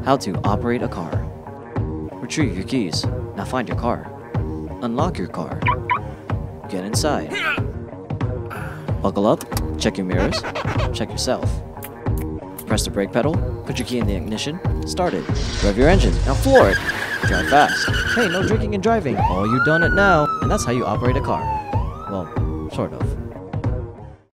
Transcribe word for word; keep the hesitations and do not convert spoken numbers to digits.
How to operate a car. Retrieve your keys. Now find your car. Unlock your car. Get inside. Buckle up. Check your mirrors. Check yourself. Press the brake pedal. Put your key in the ignition. Start it. Rev your engine. Now floor it. Drive fast. Hey, no drinking and driving. Oh, you done it now. And that's how you operate a car. Well, sort of.